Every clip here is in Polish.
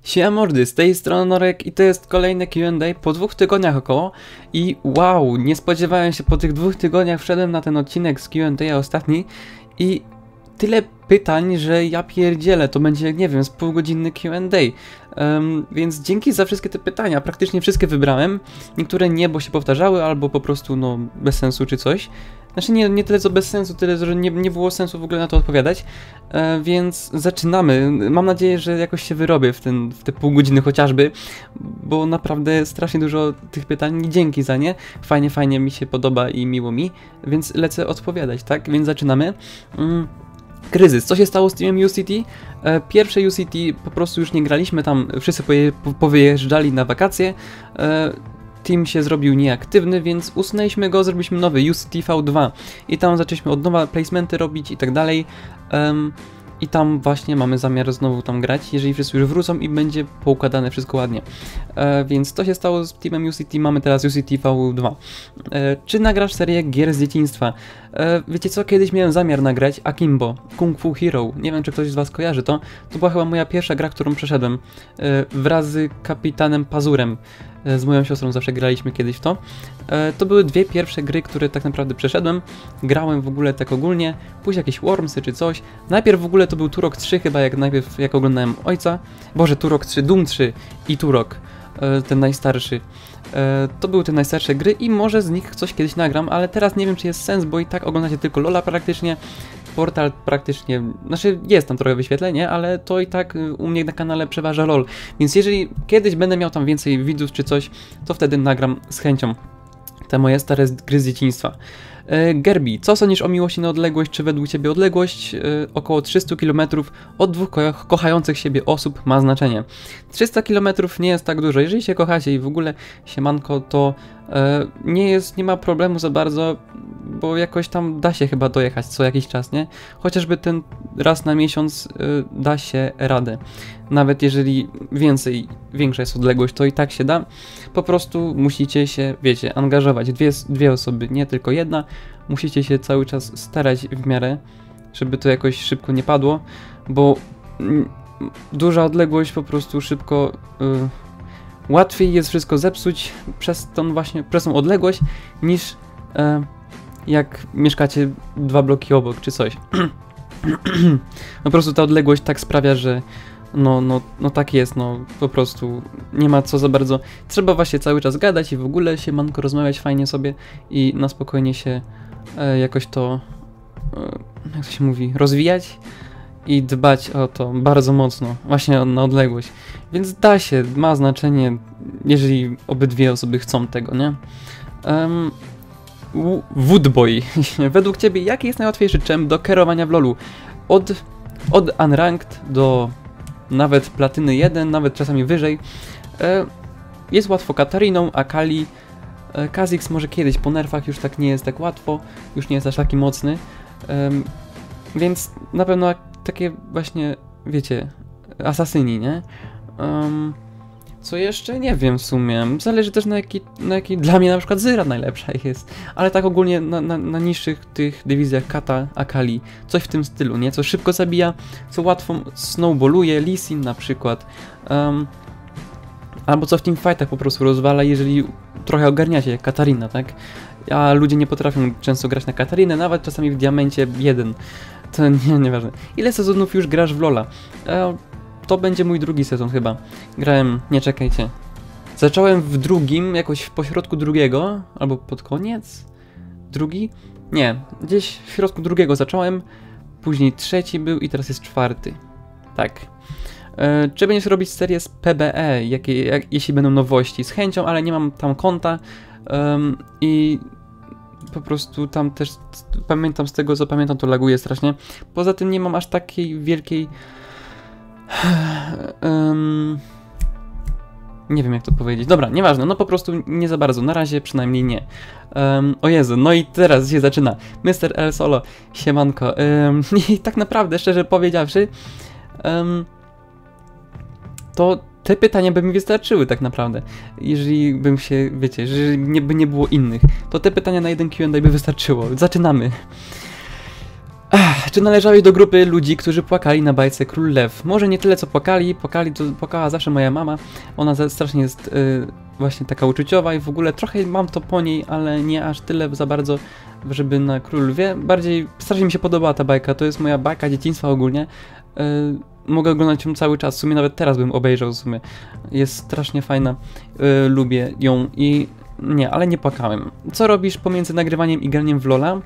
Siema mordy, z tej strony Norek i to jest kolejne Q&A po 2 tygodniach około i wow, nie spodziewałem się, po tych 2 tygodniach wszedłem na ten odcinek z Q&A ostatni i tyle pytań, że ja pierdzielę, to będzie, nie wiem, z półgodzinny Q&A. Więc dzięki za wszystkie te pytania, praktycznie wszystkie wybrałem, niektóre nie, bo się powtarzały, albo po prostu, no, bez sensu czy coś. Znaczy nie tyle co bez sensu, tyle, że nie było sensu w ogóle na to odpowiadać, więc zaczynamy. Mam nadzieję, że jakoś się wyrobię w te pół godziny chociażby, bo naprawdę strasznie dużo tych pytań i dzięki za nie. Fajnie mi się podoba i miło mi, więc lecę odpowiadać, tak? Więc zaczynamy. Kryzys. Co się stało z teamem UCT? Pierwsze UCT po prostu już nie graliśmy tam, wszyscy powyjeżdżali na wakacje. Team się zrobił nieaktywny, więc usunęliśmy go, zrobiliśmy nowy UCT V2 i tam zaczęliśmy od nowa placementy robić i tak dalej. I tam właśnie mamy zamiar znowu tam grać, jeżeli wszyscy już wrócą i będzie poukładane wszystko ładnie. Więc to się stało z teamem UCT, mamy teraz UCT V2. Czy nagrasz serię gier z dzieciństwa? Wiecie co, kiedyś miałem zamiar nagrać Akimbo, Kung Fu Hero. Nie wiem, czy ktoś z was kojarzy to. To była chyba moja pierwsza gra, którą przeszedłem. Wraz z Kapitanem Pazurem. Z moją siostrą zawsze graliśmy kiedyś w to. To były dwie pierwsze gry, które tak naprawdę przeszedłem. Grałem w ogóle tak ogólnie, później jakieś Wormsy czy coś. Najpierw w ogóle to był Turok 3 chyba, jak oglądałem ojca. Boże, Turok 3, Doom 3 i Turok, ten najstarszy. To były te najstarsze gry i może z nich coś kiedyś nagram, ale teraz nie wiem, czy jest sens, bo i tak oglądacie tylko LoLa praktycznie. Portal praktycznie, znaczy jest tam trochę wyświetlenie, ale to i tak u mnie na kanale przeważa LoL. Więc jeżeli kiedyś będę miał tam więcej widzów czy coś, to wtedy nagram z chęcią te moje stare gry z dzieciństwa. Gerbi, co sądzisz o miłości na odległość? Czy według Ciebie odległość około 300 km od dwóch kochających siebie osób ma znaczenie? 300 km nie jest tak dużo. Jeżeli się kochacie i w ogóle siemanko, to nie ma problemu za bardzo, bo jakoś tam da się chyba dojechać co jakiś czas, nie? Chociażby ten raz na miesiąc da się radę. Nawet jeżeli większa jest odległość, to i tak się da. Po prostu musicie się, wiecie, angażować. Dwie osoby, nie tylko jedna. Musicie się cały czas starać w miarę, żeby to jakoś szybko nie padło, bo duża odległość po prostu szybko... łatwiej jest wszystko zepsuć przez tą odległość, niż jak mieszkacie 2 bloki obok, czy coś. Po prostu ta odległość tak sprawia, że no tak jest, no po prostu nie ma co za bardzo. Trzeba właśnie cały czas gadać i w ogóle się manko rozmawiać fajnie sobie i na spokojnie się jakoś to, jak to się mówi, rozwijać i dbać o to bardzo mocno, właśnie na odległość. Więc da się, ma znaczenie, jeżeli obydwie osoby chcą tego, nie? Woodboy. Według Ciebie, jaki jest najłatwiejszy champ do kierowania w LoLu? Od Unranked do nawet Platyny 1, nawet czasami wyżej. Jest łatwo Katariną, Akali. Kha'Zix może kiedyś po nerfach już tak nie jest tak łatwo, już nie jest aż taki mocny. Więc na pewno takie właśnie, wiecie, asasyni, nie? Co jeszcze? Nie wiem w sumie. Zależy też na jaki dla mnie na przykład Zyra najlepsza jest. Ale tak ogólnie na niższych tych dywizjach Kata, Akali, coś w tym stylu, nie? Co szybko zabija, co łatwo snowballuje, Lee Sin na przykład. Albo co w teamfightach po prostu rozwala, jeżeli trochę ogarniacie, jak Katarina, tak? A ludzie nie potrafią często grać na Katarinę, nawet czasami w Diamencie 1. To nieważne. Ile sezonów już grasz w LoLa? To będzie mój drugi sezon chyba. Grałem, nie czekajcie. Zacząłem w drugim, jakoś w pośrodku drugiego, albo pod koniec? Drugi? Nie, gdzieś w środku drugiego zacząłem, później trzeci był i teraz jest czwarty. Tak. Czy będziesz robić serię z PBE, jeśli będą nowości? Z chęcią, ale nie mam tam konta i po prostu tam też pamiętam, z tego co pamiętam, to laguje strasznie. Poza tym nie mam aż takiej wielkiej... nie wiem jak to powiedzieć. Dobra, nieważne, no po prostu nie za bardzo. Na razie przynajmniej nie. O Jezu, no i teraz się zaczyna. Mr. El Solo, siemanko. I tak naprawdę, szczerze powiedziawszy, to te pytania by mi wystarczyły tak naprawdę. Jeżeli bym się, wiecie, jeżeli nie było innych, to te pytania na jeden Q&A by wystarczyło. Zaczynamy. Czy należałeś do grupy ludzi, którzy płakali na bajce Król Lew? Może nie tyle co płakali, to płakała zawsze moja mama. Ona strasznie jest właśnie taka uczuciowa i w ogóle trochę mam to po niej, ale nie aż tyle za bardzo, żeby na Król Lwie. Bardziej strasznie mi się podobała ta bajka, to jest moja bajka dzieciństwa ogólnie. Mogę oglądać ją cały czas, w sumie nawet teraz bym obejrzał w sumie. Jest strasznie fajna, lubię ją i nie, ale nie płakałem. Co robisz pomiędzy nagrywaniem i graniem w LoL'a?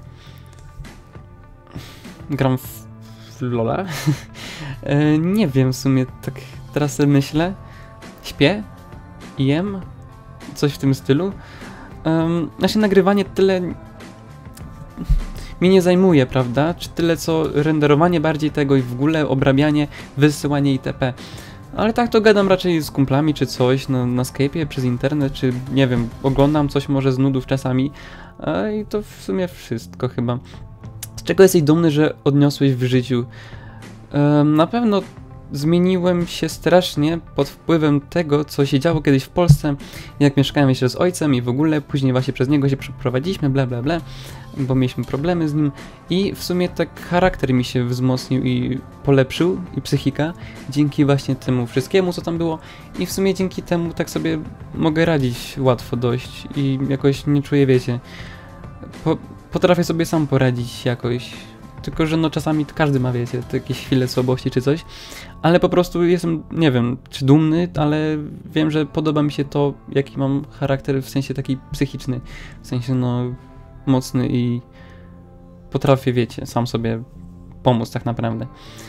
Gram w LoL'a? Nie wiem w sumie, tak teraz sobie myślę. Śpię? Jem? Coś w tym stylu. Znaczy nagrywanie tyle mi nie zajmuje, prawda? Czy tyle co renderowanie bardziej tego i w ogóle obrabianie, wysyłanie itp. Ale tak to gadam raczej z kumplami czy coś na Skype'ie, przez internet, czy nie wiem, oglądam coś może z nudów czasami. I to w sumie wszystko chyba. Z czego jesteś dumny, że odniosłeś w życiu? Na pewno zmieniłem się strasznie pod wpływem tego, co się działo kiedyś w Polsce, jak mieszkałem jeszcze z ojcem i w ogóle, później właśnie przez niego się przeprowadziliśmy, bla bla bla, bo mieliśmy problemy z nim i w sumie tak charakter mi się wzmocnił i polepszył i psychika, dzięki właśnie temu wszystkiemu, co tam było i w sumie dzięki temu tak sobie mogę radzić łatwo dość i jakoś nie czuję, wiecie, potrafię sobie sam poradzić jakoś. Tylko że no czasami każdy ma, wiecie, jakieś chwile słabości czy coś, ale po prostu jestem, nie wiem, czy dumny, ale wiem, że podoba mi się to, jaki mam charakter w sensie taki psychiczny, w sensie no mocny i potrafię, wiecie, sam sobie pomóc tak naprawdę.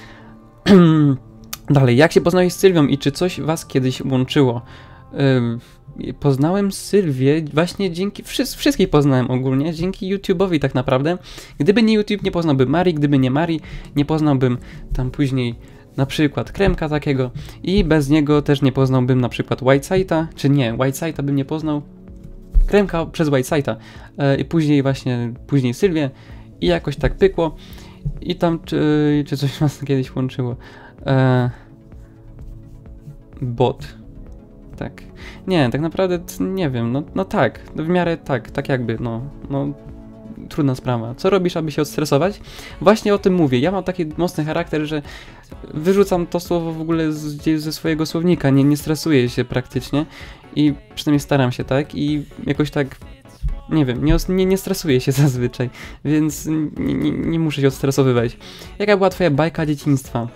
Dalej, jak się poznałeś z Sylwią i czy coś was kiedyś łączyło? Poznałem Sylwię właśnie dzięki, wszystkich poznałem ogólnie, dzięki YouTube'owi tak naprawdę. Gdyby nie YouTube, nie poznałbym Marii, gdyby nie Marii, nie poznałbym tam później na przykład Kremka takiego i bez niego też nie poznałbym na przykład Whiteside'a, czy nie, Whiteside'a bym nie poznał, Kremka przez Whiteside'a i później Sylwię i jakoś tak pykło i tam czy coś nas kiedyś łączyło. Bot. Tak. Nie, tak naprawdę nie wiem, no tak, w miarę tak jakby, no trudna sprawa. Co robisz, aby się odstresować? Właśnie o tym mówię, ja mam taki mocny charakter, że wyrzucam to słowo w ogóle ze swojego słownika, nie stresuję się praktycznie i przynajmniej staram się, tak, i jakoś tak, nie wiem, nie stresuję się zazwyczaj, więc nie muszę się odstresowywać. Jaka była twoja bajka dzieciństwa?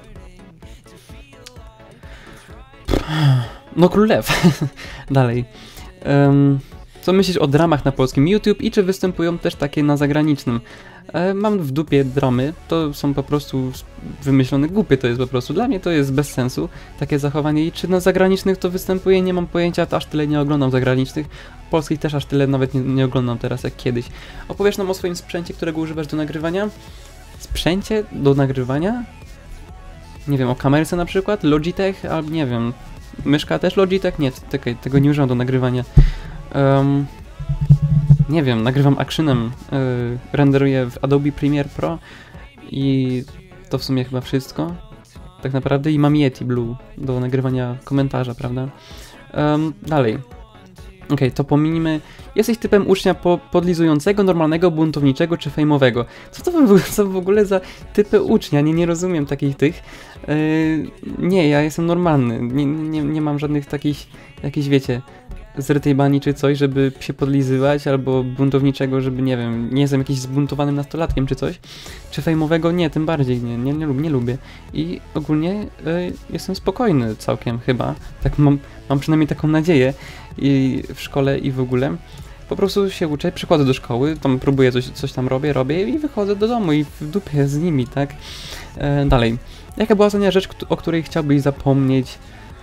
No Król Lew. Dalej. Co myślisz o dramach na polskim YouTube i czy występują też takie na zagranicznym? Mam w dupie dramy, to są po prostu wymyślone, głupie to jest po prostu. Dla mnie to jest bez sensu, takie zachowanie. I czy na zagranicznych to występuje, nie mam pojęcia, aż tyle nie oglądam zagranicznych. Polskich też aż tyle nawet nie oglądam teraz jak kiedyś. Opowiesz nam o swoim sprzęcie, którego używasz do nagrywania? Sprzęcie do nagrywania? Nie wiem, o kamerce na przykład? Logitech? Albo nie wiem. Myszka też Logitech? Nie, tego nie używam do nagrywania. Nie wiem, nagrywam actionem, renderuję w Adobe Premiere Pro i to w sumie chyba wszystko. Tak naprawdę i mam Yeti Blue do nagrywania komentarza, prawda? Dalej. Okej, to pominimy. Jesteś typem ucznia podlizującego, normalnego, buntowniczego czy fejmowego. Co w ogóle za typy ucznia? Nie rozumiem takich tych. Nie, ja jestem normalny. Nie mam żadnych takich, jakichś wiecie, zrytej bani czy coś, żeby się podlizywać, albo buntowniczego, żeby nie wiem, nie jestem jakimś zbuntowanym nastolatkiem czy coś. Czy fejmowego? Nie, tym bardziej nie lubię. I ogólnie jestem spokojny całkiem chyba. Tak mam przynajmniej taką nadzieję i w szkole i w ogóle. Po prostu się uczę, przychodzę do szkoły, tam próbuję coś tam robię i wychodzę do domu i w dupie z nimi, tak? Dalej. Jaka była ostatnia rzecz, o której chciałbyś zapomnieć?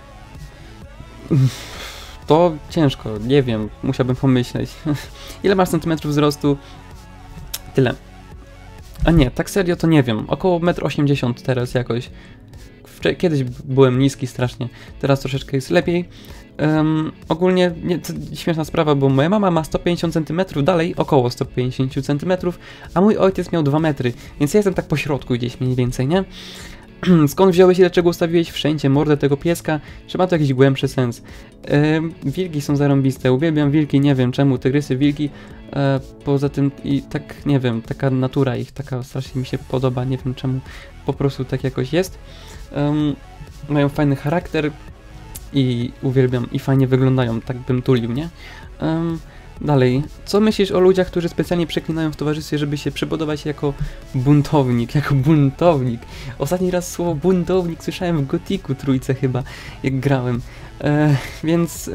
To ciężko, nie wiem, musiałbym pomyśleć. Ile masz centymetrów wzrostu? Tyle. A nie, tak serio to nie wiem. Około 1,80 m teraz jakoś. Kiedyś byłem niski strasznie, teraz troszeczkę jest lepiej. Ogólnie, to śmieszna sprawa, bo moja mama ma 150 cm, dalej około 150 cm, a mój ojciec miał 2 metry, więc ja jestem tak po środku gdzieś mniej więcej, nie? Skąd wziąłeś i dlaczego ustawiłeś wszędzie mordę tego pieska? Czy ma to jakiś głębszy sens? Wilki są zarąbiste, uwielbiam wilki, nie wiem czemu, tygrysy, wilki. Poza tym i tak, nie wiem, taka natura ich, taka strasznie mi się podoba, nie wiem czemu, po prostu tak jakoś jest. Mają fajny charakter i uwielbiam i fajnie wyglądają, tak bym tulił, nie? Dalej, co myślisz o ludziach, którzy specjalnie przeklinają w towarzystwie, żeby się przypodobać jako buntownik, Ostatni raz słowo buntownik słyszałem w Gothicu trójce chyba, jak grałem. Więc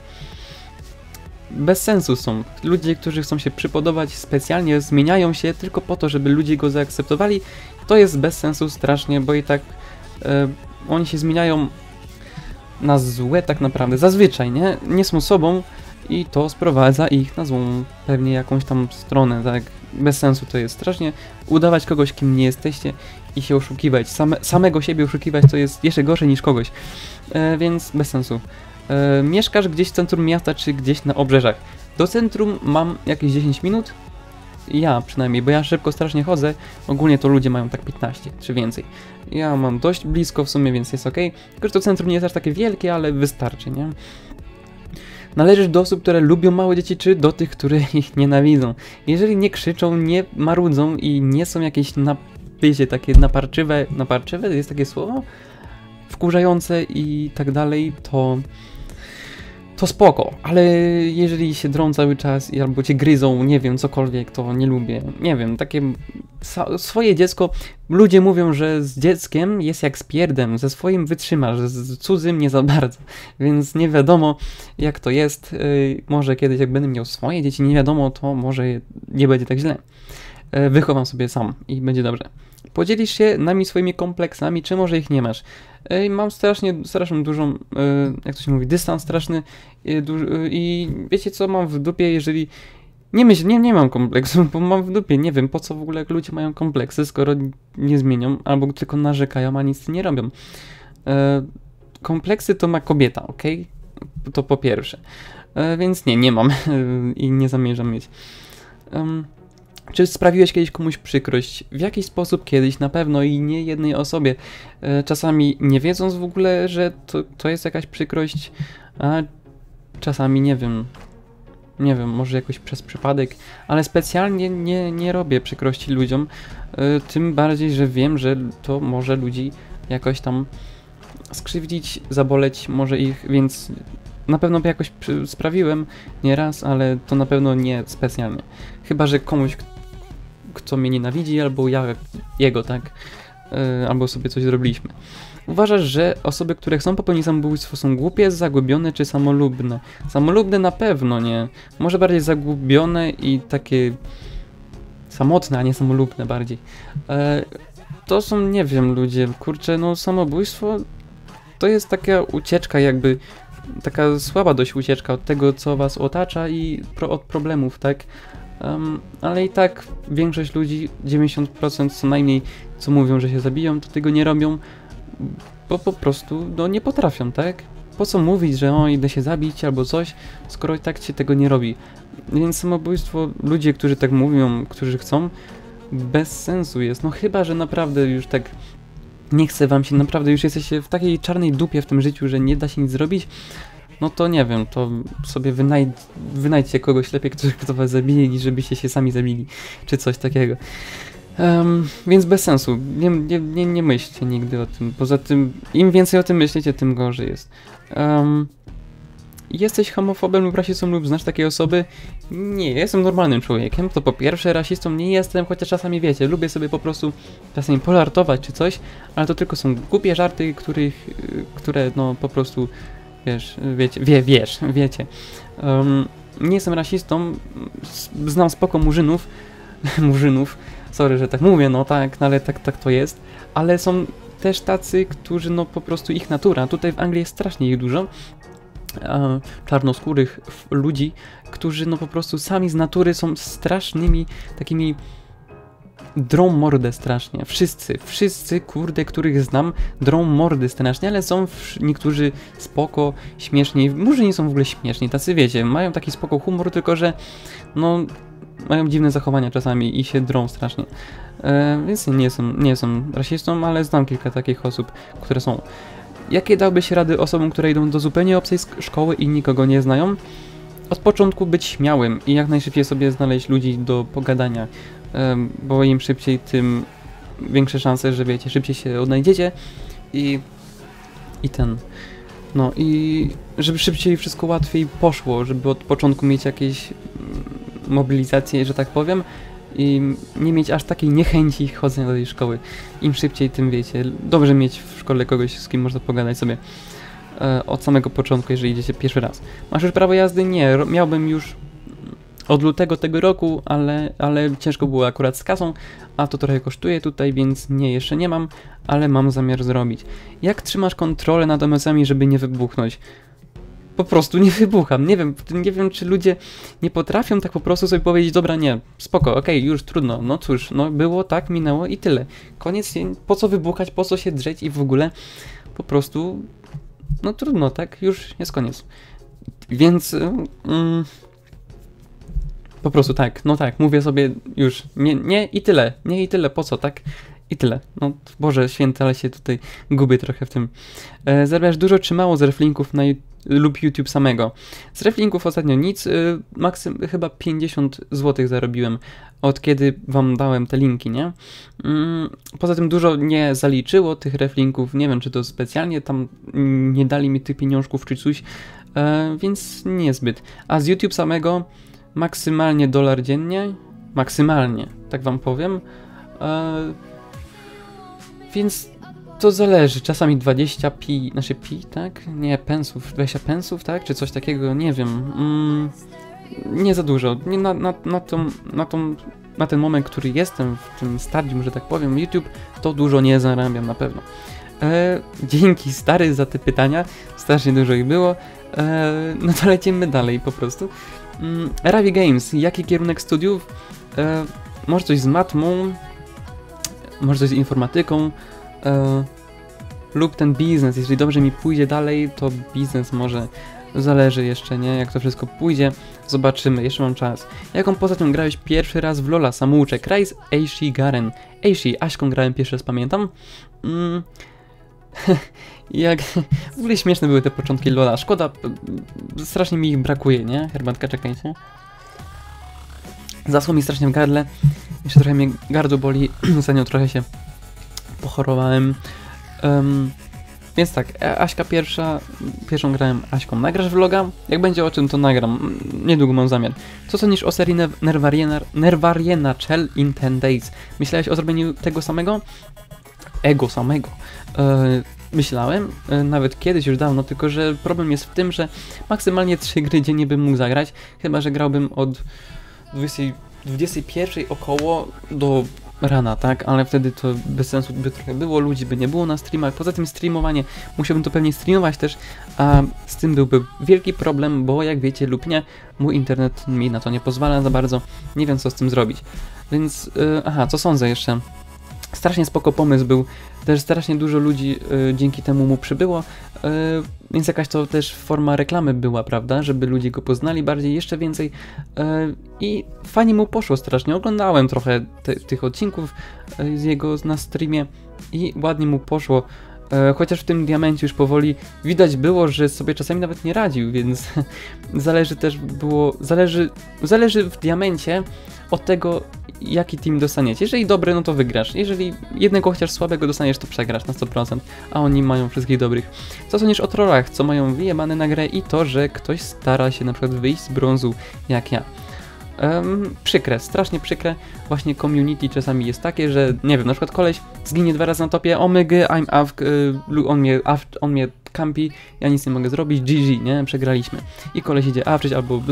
bez sensu są. Ludzie, którzy chcą się przypodobać, specjalnie zmieniają się tylko po to, żeby ludzie go zaakceptowali. To jest bez sensu strasznie, bo i tak oni się zmieniają na złe tak naprawdę, zazwyczaj, nie są sobą i to sprowadza ich na złą pewnie jakąś tam stronę, tak, bez sensu to jest strasznie udawać kogoś, kim nie jesteście i się oszukiwać, samego siebie oszukiwać to jest jeszcze gorsze niż kogoś, więc bez sensu. Mieszkasz gdzieś w centrum miasta czy gdzieś na obrzeżach? Do centrum mam jakieś 10 minut, ja przynajmniej, bo ja szybko strasznie chodzę, ogólnie to ludzie mają tak 15 czy więcej. Ja mam dość blisko w sumie, więc jest ok. Tylko, że to centrum nie jest aż takie wielkie, ale wystarczy, nie? Należysz do osób, które lubią małe dzieci, czy do tych, które ich nienawidzą? Jeżeli nie krzyczą, nie marudzą i nie są jakieś wiecie, takie naparczywe jest takie słowo? Wkurzające i tak dalej, to spoko, ale jeżeli się drą cały czas i albo cię gryzą, nie wiem, cokolwiek, to nie lubię. Nie wiem, takie swoje dziecko, ludzie mówią, że z dzieckiem jest jak z pierdem, ze swoim wytrzymasz, z cudzym nie za bardzo, więc nie wiadomo jak to jest, może kiedyś jak będę miał swoje dzieci, nie wiadomo, to może nie będzie tak źle. Wychowam sobie sam i będzie dobrze. Podzielisz się nami swoimi kompleksami, czy może ich nie masz? Mam straszną dużą, jak to się mówi, dystans straszny i wiecie co, mam w dupie, jeżeli... Nie mam kompleksu, bo mam w dupie, nie wiem po co w ogóle jak ludzie mają kompleksy, skoro nie zmienią, albo tylko narzekają, a nic nie robią. Kompleksy to ma kobieta, ok? To po pierwsze. Więc nie mam i nie zamierzam mieć. Czy sprawiłeś kiedyś komuś przykrość? W jakiś sposób kiedyś na pewno i nie jednej osobie. Czasami nie wiedząc w ogóle, że to jest jakaś przykrość, a czasami nie wiem, może jakoś przez przypadek, ale specjalnie nie robię przykrości ludziom, tym bardziej, że wiem, że to może ludzi jakoś tam skrzywdzić, zaboleć może ich, więc na pewno by jakoś sprawiłem nieraz, ale to na pewno nie specjalnie. Chyba że komuś, kto mnie nienawidzi, albo ja jego, tak? Albo sobie coś zrobiliśmy. Uważasz, że osoby, które chcą popełnić samobójstwo są głupie, zagubione czy samolubne? Samolubne na pewno nie. Może bardziej zagubione i takie samotne, a nie samolubne bardziej. To są, nie wiem, ludzie, kurczę, no samobójstwo to jest taka ucieczka jakby, taka słaba dość ucieczka od tego, co was otacza i od problemów, tak? Ale i tak większość ludzi, 90% co najmniej, co mówią, że się zabiją, to tego nie robią, bo po prostu no, nie potrafią, tak? Po co mówić, że idę się zabić albo coś, skoro i tak się tego nie robi. Więc samobójstwo, ludzie, którzy tak mówią, którzy chcą, bez sensu jest. No chyba, że naprawdę już tak nie chce wam się, naprawdę już jesteście w takiej czarnej dupie w tym życiu, że nie da się nic zrobić, no to nie wiem, to sobie wynajdźcie kogoś lepiej, kto was zabije, niż żebyście się sami zabili, czy coś takiego. Więc bez sensu, nie myślcie nigdy o tym. Poza tym, im więcej o tym myślicie, tym gorzej jest. Jesteś homofobem lub rasistą lub znasz takie osoby? Nie, jestem normalnym człowiekiem, to po pierwsze rasistą nie jestem, chociaż czasami wiecie, lubię sobie po prostu czasami polartować czy coś, ale to tylko są głupie żarty, które no po prostu, wiecie. Nie jestem rasistą, znam spoko murzynów, sorry, że tak mówię, no tak, no ale tak to jest, ale są też tacy, którzy no po prostu ich natura, tutaj w Anglii jest strasznie ich dużo, czarnoskórych ludzi, którzy no po prostu sami z natury są strasznymi takimi, drą mordę strasznie, wszyscy kurde, których znam, drą mordy strasznie, ale są niektórzy spoko, śmieszni, może nie są w ogóle śmieszni, tacy wiecie, mają taki spoko humor, tylko że no mają dziwne zachowania czasami i się drą strasznie. Więc nie jestem rasistą, ale znam kilka takich osób, które są. Jakie dałbyś rady osobom, które idą do zupełnie obcej szkoły i nikogo nie znają? Od początku być śmiałym i jak najszybciej sobie znaleźć ludzi do pogadania, bo im szybciej, tym większe szanse, że wiecie, szybciej się odnajdziecie i no i żeby szybciej wszystko łatwiej poszło, żeby od początku mieć jakieś mobilizacje, że tak powiem, i nie mieć aż takiej niechęci chodzenia do tej szkoły. Im szybciej, tym wiecie, dobrze mieć w szkole kogoś, z kim można pogadać sobie od samego początku, jeżeli idziecie pierwszy raz. Masz już prawo jazdy? Nie, miałbym już od lutego tego roku, ale ciężko było akurat z kasą, a to trochę kosztuje tutaj, więc nie, jeszcze nie mam, ale mam zamiar zrobić. Jak trzymasz kontrolę nad emocjami, żeby nie wybuchnąć? Po prostu nie wybucham. Nie wiem, czy ludzie nie potrafią tak po prostu sobie powiedzieć, dobra, nie, spoko, okej, już trudno, no cóż, no było, tak, minęło i tyle. Koniec, po co wybuchać, po co się drzeć i w ogóle po prostu, no trudno, tak, już jest koniec. Więc po prostu tak, no tak, mówię sobie już, nie i tyle, po co, tak? I tyle. No, Boże święty, ale się tutaj gubię trochę w tym. Zarabiasz dużo czy mało z reflinków lub YouTube samego? Z reflinków ostatnio nic, chyba 50 zł zarobiłem, od kiedy wam dałem te linki, nie? Poza tym dużo nie zaliczyło tych reflinków, nie wiem, czy to specjalnie tam nie dali mi tych pieniążków czy coś, więc niezbyt. A z YouTube samego maksymalnie $1 dziennie, maksymalnie, tak wam powiem. Więc to zależy, czasami 20 tak? Nie, pensów, 20 pensów, tak? Czy coś takiego, nie wiem. Nie za dużo. Nie na ten moment, który jestem w tym stadium, że tak powiem, YouTube, to dużo nie zarabiam na pewno. Dzięki stary za te pytania, strasznie dużo ich było. No to lecimy dalej po prostu. Ravi Games, jaki kierunek studiów? Może coś z matmą, może coś z informatyką, lub ten biznes. Jeżeli dobrze mi pójdzie dalej, to biznes może, zależy jeszcze, nie? Jak to wszystko pójdzie, zobaczymy, jeszcze mam czas. Jaką poza tym grałeś pierwszy raz w LoL'a? Samouczek, Rise, Aishi, Garen. Aishi, Aśką grałem pierwszy raz, pamiętam. W ogóle śmieszne były te początki LoL'a, szkoda, strasznie mi ich brakuje, nie? Herbatka, czekajcie. Zasło mi strasznie w gardle, jeszcze trochę mnie gardło boli, ostatnio trochę się pochorowałem. Więc tak, Aśka pierwszą grałem Aśką. Nagrasz vloga? Jak będzie o czym, to nagram. Niedługo mam zamiar. Co sądzisz o serii Nervariena Chell in 10 Days? Myślałeś o zrobieniu tego samego? Samego. Myślałem, nawet kiedyś już dawno, tylko że problem jest w tym, że maksymalnie 3 gry dziennie bym mógł zagrać, chyba że grałbym od 21 około do rana, tak? Ale wtedy to bez sensu by trochę było, ludzi by nie było na streamach. Poza tym streamowanie, musiałbym to pewnie streamować też, a z tym byłby wielki problem, bo jak wiecie lub nie, mój internet mi na to nie pozwala za bardzo, nie wiem co z tym zrobić. Więc, co sądzę jeszcze? Strasznie spoko pomysł był, też strasznie dużo ludzi dzięki temu mu przybyło, więc jakaś to też forma reklamy była, prawda, żeby ludzie go poznali bardziej, jeszcze więcej i fajnie mu poszło strasznie, oglądałem trochę tych odcinków z jego na streamie i ładnie mu poszło, chociaż w tym diamencie już powoli widać było, że sobie czasami nawet nie radził, więc zależy w diamencie od tego, jaki team dostaniecie. Jeżeli dobry, no to wygrasz. Jeżeli jednego chociaż słabego dostaniesz, to przegrasz na 100%, a oni mają wszystkich dobrych. Co sądzisz o trollach, co mają wyjebane na grę i to, że ktoś stara się na przykład wyjść z brązu, jak ja. Przykre, strasznie przykre. Właśnie community czasami jest takie, że nie wiem, na przykład koleś zginie 2 razy na topie, omygy, on mnie campi, ja nic nie mogę zrobić, GG, nie? Przegraliśmy. I koleś idzie awczyć albo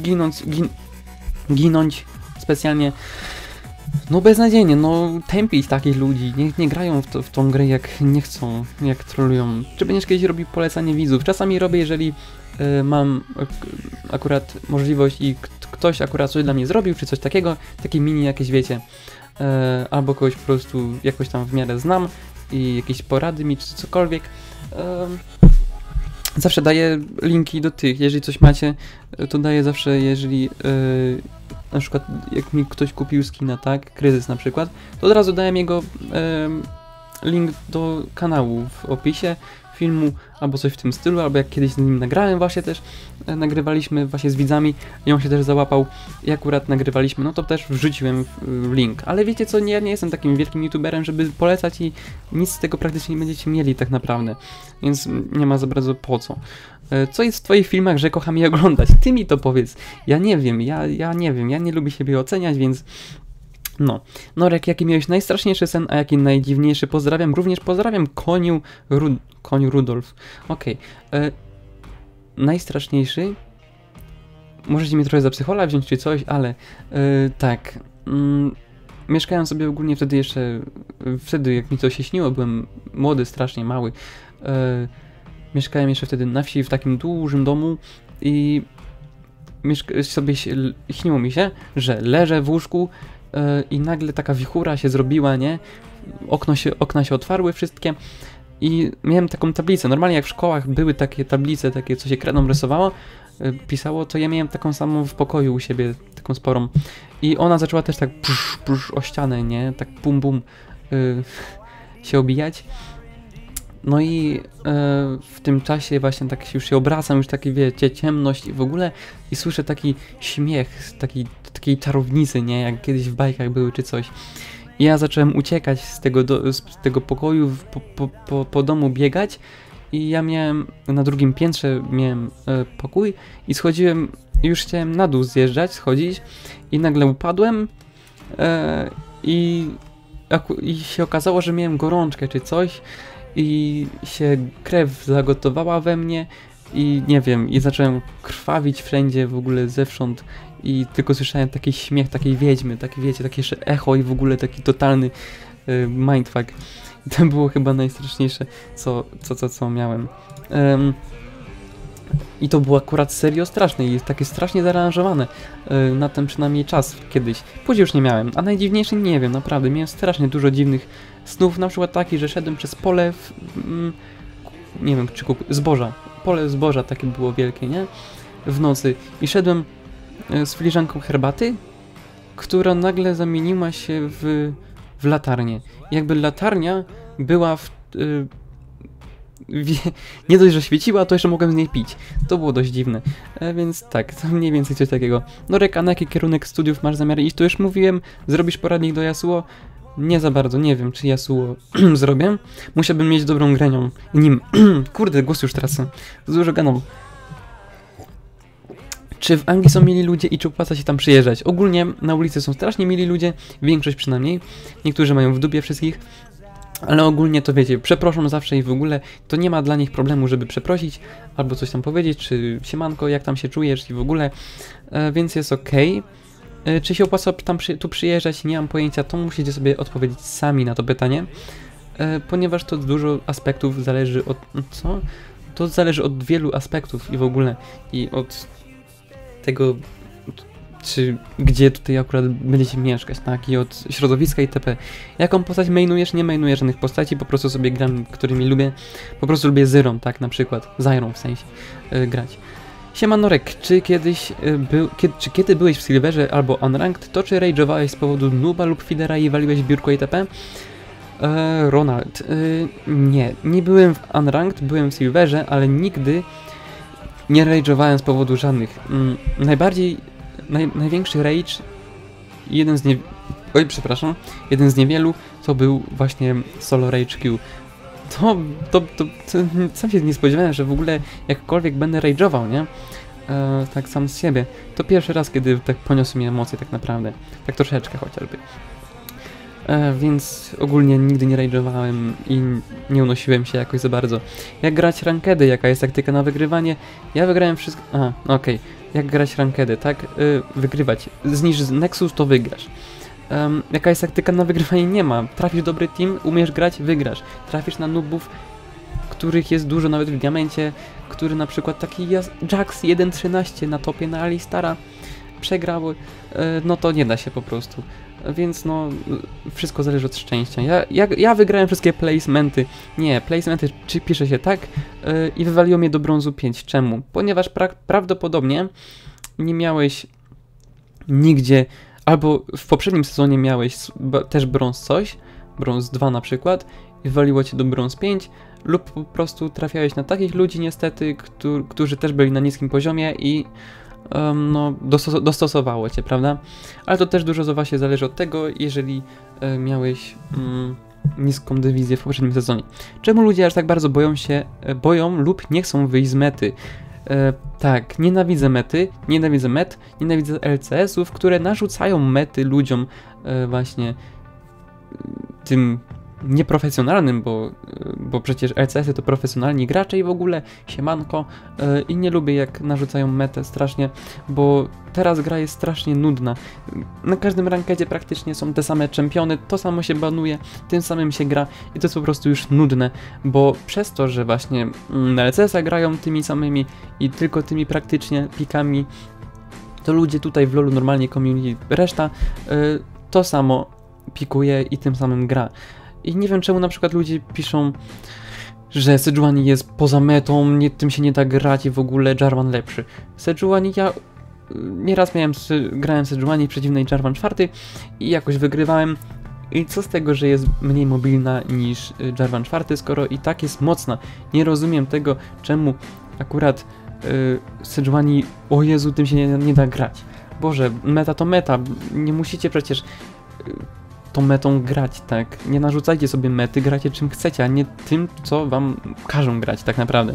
ginąć specjalnie. No beznadziejnie, no tępić takich ludzi, nie grają w tą grę jak nie chcą, jak trollują. Czy będziesz kiedyś robił polecanie widzów? Czasami robię, jeżeli mam akurat możliwość i ktoś akurat coś dla mnie zrobił, czy coś takiego, takie mini jakieś wiecie, albo kogoś po prostu jakoś tam w miarę znam i jakieś porady mi, czy cokolwiek. Zawsze daję linki do tych, jeżeli coś macie, to daję zawsze, jeżeli na przykład jak mi ktoś kupił skina, tak, Kryzys na przykład, to od razu dałem jego link do kanału w opisie filmu, albo coś w tym stylu, albo jak kiedyś z nim nagrałem właśnie też, nagrywaliśmy właśnie z widzami i on się też załapał i akurat nagrywaliśmy, no to też wrzuciłem link. Ale wiecie co, ja nie jestem takim wielkim youtuberem, żeby polecać i nic z tego praktycznie nie będziecie mieli tak naprawdę, więc nie ma za bardzo po co. Co jest w twoich filmach, że kocham je oglądać? Ty mi to powiedz. Ja nie wiem, ja nie wiem, ja nie lubię siebie oceniać, więc no. Norek, jaki miałeś najstraszniejszy sen, a jaki najdziwniejszy? Pozdrawiam, również pozdrawiam koniu Rudolf. Okej. Najstraszniejszy? Możecie mnie trochę za psychola wziąć czy coś, ale tak. Mieszkałem sobie ogólnie wtedy jeszcze, jak mi to się śniło, byłem młody, strasznie mały. Mieszkałem jeszcze wtedy na wsi w takim dużym domu i śniło mi się, że leżę w łóżku i nagle taka wichura się zrobiła, nie? Okna się otwarły wszystkie i miałem taką tablicę. Normalnie jak w szkołach były takie tablice, takie co się kredą rysowało, pisało, to ja miałem taką samą w pokoju u siebie, taką sporą. I ona zaczęła też tak pusz o ścianę, nie? Tak bum bum się obijać. No i w tym czasie właśnie tak już się obracam, już takie wiecie, ciemność i w ogóle i słyszę taki śmiech z takiej czarownicy, nie? Jak kiedyś w bajkach były czy coś. I ja zacząłem uciekać z tego pokoju, po domu biegać i ja miałem, na drugim piętrze miałem pokój i schodziłem, już chciałem na dół schodzić i nagle upadłem i się okazało, że miałem gorączkę czy coś. I się krew zagotowała we mnie i nie wiem, i zacząłem krwawić wszędzie, w ogóle zewsząd i tylko słyszałem taki śmiech takiej wiedźmy, takie wiecie, takie jeszcze echo i w ogóle taki totalny mindfuck. I to było chyba najstraszniejsze, co miałem. I to było akurat serio straszne i takie strasznie zaaranżowane na ten przynajmniej czas kiedyś. Później już nie miałem, a najdziwniejszy nie wiem, naprawdę, miałem strasznie dużo dziwnych snów, na przykład taki, że szedłem przez pole nie wiem, czy zboża, pole zboża takie było wielkie, nie? W nocy i szedłem z filiżanką herbaty, która nagle zamieniła się w latarnię. Jakby latarnia była nie dość, że świeciła, to jeszcze mogłem z niej pić. To było dość dziwne. Więc tak, to mniej więcej coś takiego. Norek, a na jaki kierunek studiów masz zamiar iść? To już mówiłem, zrobisz poradnik do Yasuo? Nie za bardzo, nie wiem, czy Yasuo zrobię. Musiałbym mieć dobrą grę nim. Kurde, głos już tracę. Dużo gadam. Czy w Anglii są mili ludzie i czy opłaca się tam przyjeżdżać? Ogólnie na ulicy są strasznie mili ludzie, większość przynajmniej. Niektórzy mają w dupie wszystkich. Ale ogólnie to wiecie, przeproszą zawsze i w ogóle to nie ma dla nich problemu, żeby przeprosić albo coś tam powiedzieć, czy siemanko, jak tam się czujesz i w ogóle, więc jest okej. Czy się opłaca tu przyjeżdżać? Nie mam pojęcia, to musicie sobie odpowiedzieć sami na to pytanie, ponieważ to dużo aspektów zależy od... co? To zależy od wielu aspektów i w ogóle i od tego... czy gdzie tutaj akurat będziecie mieszkać, tak? I od środowiska itp. Jaką postać mainujesz? Nie mainuję żadnych postaci, po prostu sobie gram, którymi lubię. Po prostu lubię Zyrą, tak? Na przykład. Zyrą w sensie grać. Siema Norek, czy kiedy byłeś w Silverze albo Unranked, to czy rage'owałeś z powodu nooba lub feedera i waliłeś biurko itp? Ronald, nie byłem w Unranked, byłem w Silverze, ale nigdy nie rage'owałem z powodu żadnych. Największy rage, jeden z niewielu, to był właśnie Solo Rage Q. Sam się nie spodziewałem, że w ogóle jakkolwiek będę rage'ował, nie? Tak sam z siebie. To pierwszy raz, kiedy tak poniosły mnie emocje tak naprawdę. Tak troszeczkę chociażby. Więc ogólnie nigdy nie rage'owałem i nie unosiłem się jakoś za bardzo. Jak grać rankedy? Jaka jest taktyka na wygrywanie? Ja wygrałem wszystko... okej. Jak grać rankedy, tak? Wygrywać. Zniszcz Nexus, to wygrasz. Jaka jest taktyka na wygrywanie? Nie ma. Trafisz dobry team, umiesz grać, wygrasz. Trafisz na noobów, których jest dużo nawet w diamencie, który na przykład taki Jax 1.13 na topie na Alistara przegrał, no to nie da się po prostu. Więc no, wszystko zależy od szczęścia. Ja wygrałem wszystkie placementy. Nie, placementy czy pisze się tak i wywaliło mnie do brązu 5. Czemu? Ponieważ prawdopodobnie nie miałeś nigdzie, albo w poprzednim sezonie miałeś też brąz coś, brąz 2 na przykład, i waliło cię do brąz 5, lub po prostu trafiałeś na takich ludzi niestety, którzy też byli na niskim poziomie i no, dostosowało cię, prawda? Ale to też dużo właśnie zależy od tego, jeżeli miałeś niską dywizję w poprzednim sezonie. Czemu ludzie aż tak bardzo boją lub nie chcą wyjść z mety? Tak, nienawidzę mety, nienawidzę nienawidzę LCS-ów, które narzucają mety ludziom właśnie tym nieprofesjonalnym, bo przecież LCS-y to profesjonalni gracze i w ogóle siemanko i nie lubię jak narzucają metę strasznie, bo teraz gra jest strasznie nudna. Na każdym rankedzie praktycznie są te same czempiony, to samo się banuje, tym samym się gra i to jest po prostu już nudne, bo przez to, że właśnie na LCS-a grają tymi samymi i tylko tymi praktycznie pikami, to ludzie tutaj w LoLu normalnie community, reszta to samo pikuje i tym samym gra. I nie wiem czemu na przykład ludzie piszą, że Sejuani jest poza metą, tym się nie da grać i w ogóle Jarvan lepszy. Sejuani, ja nieraz grałem Sejuani przeciwnej Jarvan 4 i jakoś wygrywałem. I co z tego, że jest mniej mobilna niż Jarvan 4, skoro i tak jest mocna. Nie rozumiem tego, czemu akurat Sejuani, o Jezu, tym się nie da grać. Boże, meta to meta, nie musicie przecież tą metą grać, tak? Nie narzucajcie sobie mety, grajcie czym chcecie, a nie tym, co wam każą grać, tak naprawdę.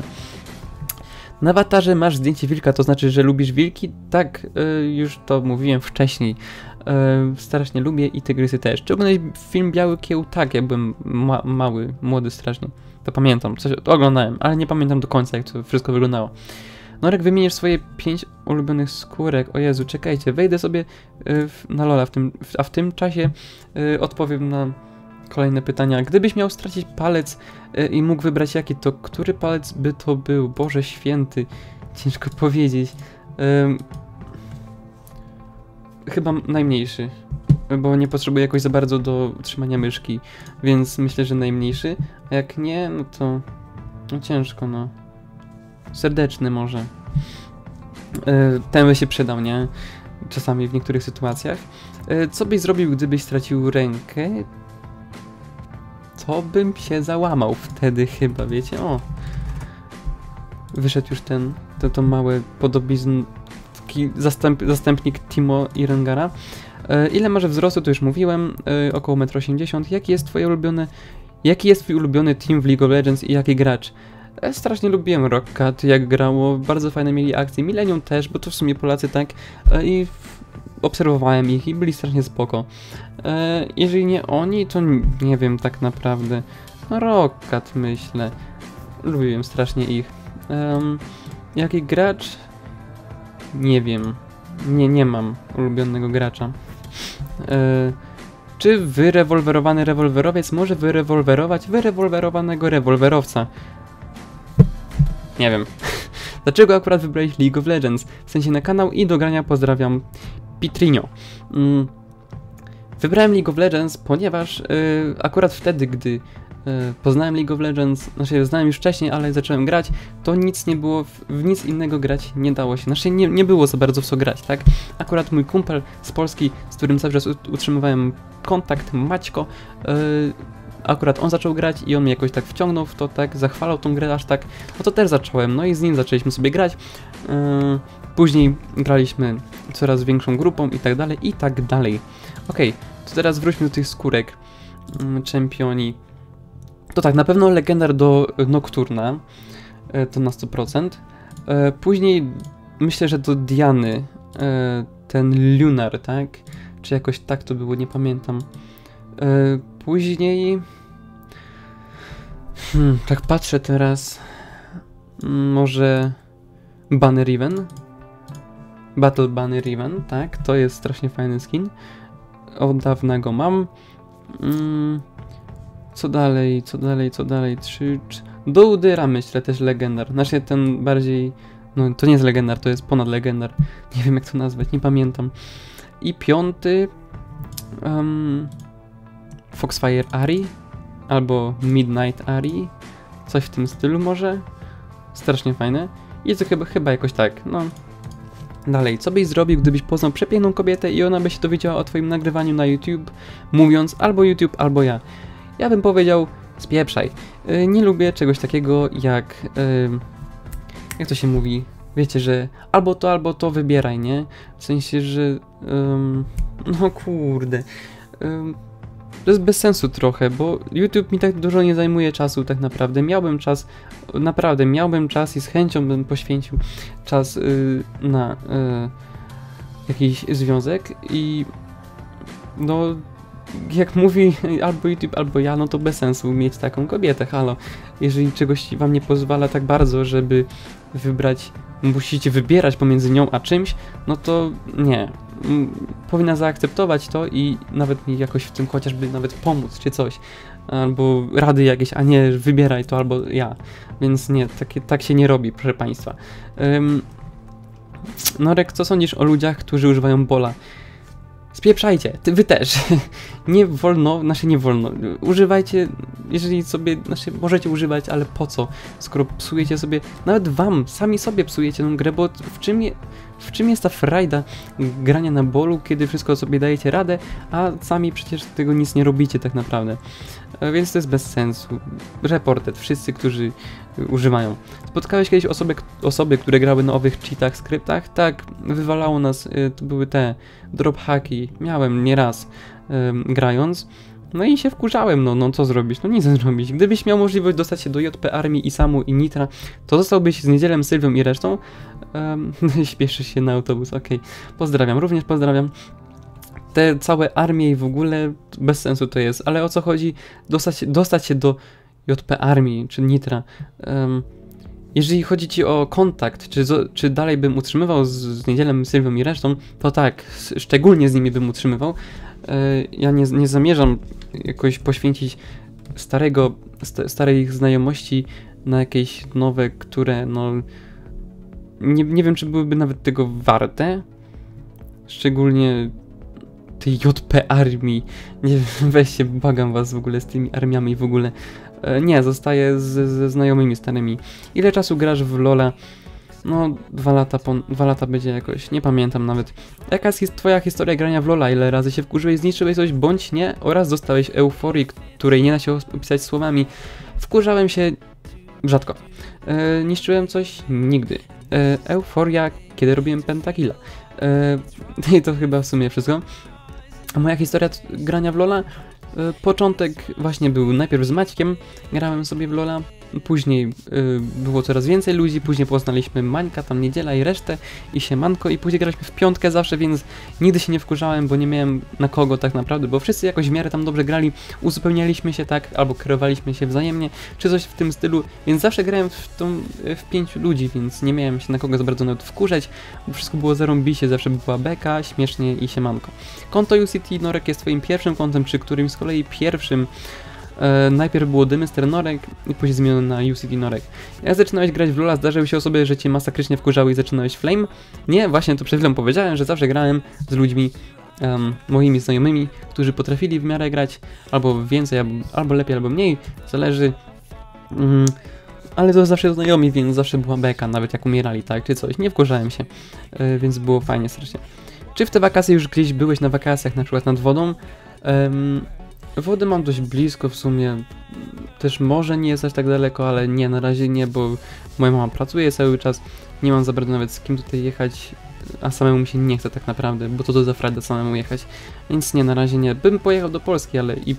Na awatarze masz zdjęcie wilka, to znaczy, że lubisz wilki? Tak, już to mówiłem wcześniej. Strasznie lubię i tygrysy też. Czy oglądałeś film Biały Kieł? Tak, jak byłem mały, młody strasznie. To pamiętam, coś oglądałem, ale nie pamiętam do końca, jak to wszystko wyglądało. Norek, wymienisz swoje 5 ulubionych skórek. O Jezu, czekajcie, wejdę sobie na Lola, a w tym czasie odpowiem na kolejne pytania. Gdybyś miał stracić palec i mógł wybrać jaki, to który palec by to był? Boże święty, ciężko powiedzieć. Chyba najmniejszy, bo nie potrzebuję jakoś za bardzo do trzymania myszki, więc myślę, że najmniejszy. A jak nie, no to no ciężko, no. Serdeczny może. Ten by się przydał, nie? Czasami w niektórych sytuacjach. Co byś zrobił, gdybyś stracił rękę? To bym się załamał wtedy chyba, wiecie? O! Wyszedł już to małe podobizn, taki zastępnik Timo i Rengara. Ile masz wzrostu, to już mówiłem, około 1,80 m. Jaki jest twój ulubiony team w League of Legends i jaki gracz? Strasznie lubiłem Rockcat, jak grało, bardzo fajne mieli akcje, Millennium też, bo to w sumie Polacy, tak, i obserwowałem ich i byli strasznie spoko. Jeżeli nie oni, to nie wiem tak naprawdę. No Rockcat myślę, lubiłem strasznie ich. Jaki gracz? Nie wiem, nie mam ulubionego gracza. Czy wyrewolwerowany rewolwerowiec może wyrewolwerować wyrewolwerowanego rewolwerowca? Nie wiem. Dlaczego akurat wybrałeś League of Legends? W sensie na kanał i do grania pozdrawiam Pitrinio. Wybrałem League of Legends, ponieważ akurat wtedy, gdy poznałem League of Legends, znaczy znałem już wcześniej, ale zacząłem grać, to nic nie było, w nic innego grać nie dało się. Znaczy nie było za bardzo w co grać, tak? Akurat mój kumpel z Polski, z którym cały czas utrzymywałem kontakt, Maćko, akurat on zaczął grać i on mnie jakoś tak wciągnął w to, tak, zachwalał tą grę aż tak, no to też zacząłem, no i z nim zaczęliśmy sobie grać, później graliśmy coraz większą grupą i tak dalej, i tak dalej. Okej, to teraz wróćmy do tych skórek, czempioni. To tak, na pewno Legendar do Nocturna, to na 100%, później myślę, że do Diany, ten Lunar, tak, czy jakoś tak to było, nie pamiętam. Później... tak patrzę teraz... może... Banner Riven? Battle Banner Riven, tak, to jest strasznie fajny skin. Od dawna go mam. Co dalej? Do Udyra myślę, też Legendar. Znaczy ten bardziej... No to nie jest Legendar, to jest ponad Legendar. Nie wiem jak to nazwać, nie pamiętam. I piąty... Foxfire Ari albo Midnight Ari, coś w tym stylu może, strasznie fajne i to chyba jakoś tak, no Dalej, co byś zrobił, gdybyś poznał przepiękną kobietę i ona by się dowiedziała o twoim nagrywaniu na YouTube, mówiąc albo YouTube, albo ja? Ja bym powiedział, spieprzaj. Nie lubię czegoś takiego jak... jak to się mówi? Wiecie, że albo to wybieraj, nie? W sensie, że... no kurde... to jest bez sensu trochę, bo YouTube mi tak dużo nie zajmuje czasu tak naprawdę. Miałbym czas i z chęcią bym poświęcił czas na jakiś związek i no jak mówi albo YouTube, albo ja, no to bez sensu mieć taką kobietę, halo. Jeżeli czegoś wam nie pozwala tak bardzo, żeby wybrać, musicie wybierać pomiędzy nią a czymś, no to nie. Powinna zaakceptować to i nawet mi jakoś w tym chociażby nawet pomóc, czy coś. Albo rady jakieś, a nie wybieraj to albo ja. Więc nie, tak się nie robi, proszę państwa. Norek, co sądzisz o ludziach, którzy używają bola? Spieprzajcie, wy też. Nie wolno, nie wolno. Używajcie, jeżeli sobie, możecie używać, ale po co? Skoro psujecie sobie, nawet sami sobie psujecie tą grę, bo w czym jest ta frajda grania na bolu, kiedy wszystko sobie dajecie radę, a sami przecież tego nic nie robicie tak naprawdę. Więc to jest bez sensu. Reported, wszyscy, którzy używają. Spotkałeś kiedyś osoby, które grały na owych cheatach, skryptach? Tak, wywalało nas, to były te drop hacki. Miałem nieraz grając. No i się wkurzałem, no co zrobić? No nic zrobić. Gdybyś miał możliwość dostać się do JP Armii i Samu i Nitra, to zostałbyś z Niedzielem, Sylwią i resztą. Śpieszysz się na autobus, okej. Pozdrawiam, również pozdrawiam. Te całe armie i w ogóle bez sensu to jest, ale o co chodzi? Dostać się do JP Armii czy Nitra. Jeżeli chodzi ci o kontakt, czy dalej bym utrzymywał z Niedzielem, Sylwią i resztą, to tak, szczególnie z nimi bym utrzymywał. Ja nie zamierzam jakoś poświęcić starej ich znajomości na jakieś nowe, które no... Nie wiem, czy byłyby nawet tego warte. Szczególnie tej JP Armii. Nie wiem, weźcie, błagam was w ogóle z tymi armiami w ogóle. Nie, zostaję ze znajomymi starymi. Ile czasu grasz w LoL'a? No, 2 lata będzie jakoś, nie pamiętam nawet. Jaka jest twoja historia grania w LoL'a? Ile razy się wkurzyłeś, zniszczyłeś coś bądź nie? Oraz dostałeś euforii, której nie da się opisać słowami. Wkurzałem się rzadko. Niszczyłem coś? Nigdy. Euforia, kiedy robiłem pentakilla. I to chyba w sumie wszystko. A moja historia grania w LoL'a? Początek właśnie był najpierw z Maćkiem, grałem sobie w LoL'a, później było coraz więcej ludzi, później poznaliśmy Mańka, tam Niedziela i resztę i Siemanko i później graliśmy w piątkę zawsze, więc nigdy się nie wkurzałem, bo nie miałem na kogo tak naprawdę, bo wszyscy jakoś w miarę tam dobrze grali, uzupełnialiśmy się tak, albo kierowaliśmy się wzajemnie, czy coś w tym stylu, więc zawsze grałem w 5 ludzi, więc nie miałem się na kogo za bardzo nawet wkurzać, bo wszystko było zarąbiście, zawsze była beka, śmiesznie i Siemanko. Konto UCT Norek jest twoim pierwszym kontem, czy którymś z kolei pierwszym. Najpierw było Dymyster Norek i później zmieniono na UCT Norek. Jak zaczynałeś grać w LoL'a, zdarzyły się osoby, że cię masakrycznie wkurzały i zaczynałeś Flame? Nie, właśnie to przed chwilą powiedziałem, że zawsze grałem z ludźmi, moimi znajomymi, którzy potrafili w miarę grać, albo więcej, albo lepiej, albo mniej, zależy. Ale to zawsze znajomi, więc zawsze była beka, nawet jak umierali, tak, czy coś. Nie wkurzałem się, więc było fajnie strasznie. Czy w te wakacje już gdzieś byłeś na wakacjach, na przykład nad wodą? Wodę mam dość blisko w sumie, też może nie jest aż tak daleko, ale nie, na razie nie, bo moja mama pracuje cały czas, nie mam za bardzo nawet z kim tutaj jechać, a samemu mi się nie chce tak naprawdę, bo to za frajda samemu jechać, więc nie, na razie nie. Bym pojechał do Polski, ale i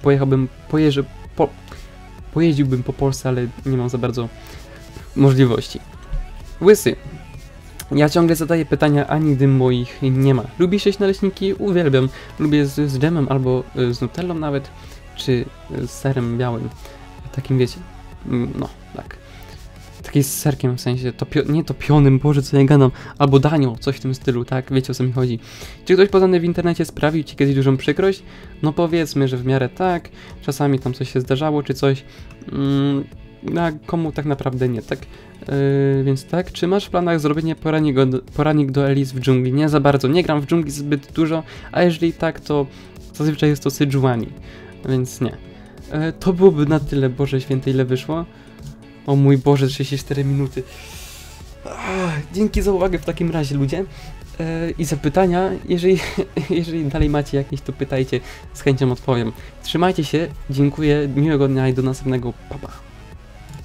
pojeździłbym po Polsce, ale nie mam za bardzo możliwości. Łysy. Ja ciągle zadaję pytania, a nigdy moich nie ma. Lubisz jeść naleśniki? Uwielbiam. Lubię z dżemem albo z nutellą nawet, czy z serem białym. Takim wiecie, no tak. Taki z serkiem w sensie, nie topionym, Boże co ja gadam, albo danią, coś w tym stylu, tak? Wiecie o co mi chodzi. Czy ktoś poznany w internecie sprawił ci kiedyś dużą przykrość? No powiedzmy, że w miarę tak. Czasami tam coś się zdarzało, czy coś. A komu tak naprawdę nie, tak? Więc tak, czy masz w planach zrobienie poranik do Elise w dżungli? Nie za bardzo, nie gram w dżungli zbyt dużo, a jeżeli tak, to zazwyczaj jest to Sejuani, więc nie. To byłoby na tyle, Boże święty, ile wyszło? O mój Boże, 34 minuty. Dzięki za uwagę w takim razie, ludzie. I za pytania, jeżeli dalej macie jakieś, to pytajcie, z chęcią odpowiem. Trzymajcie się, dziękuję, miłego dnia i do następnego, pa pa.